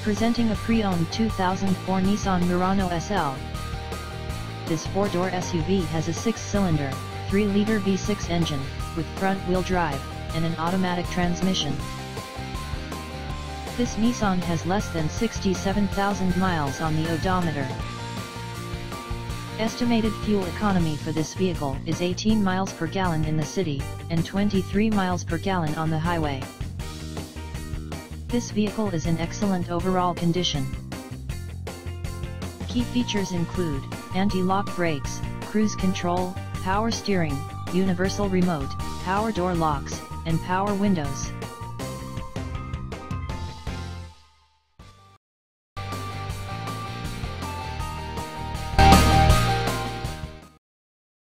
Presenting a pre-owned 2004 Nissan Murano SL. This four-door SUV has a 6-cylinder, 3-liter V6 engine, with front-wheel drive, and an automatic transmission. This Nissan has less than 67,000 miles on the odometer. Estimated fuel economy for this vehicle is 18 miles per gallon in the city, and 23 miles per gallon on the highway. This vehicle is in excellent overall condition. Key features include anti-lock brakes, cruise control, power steering, universal remote, power door locks, and power windows.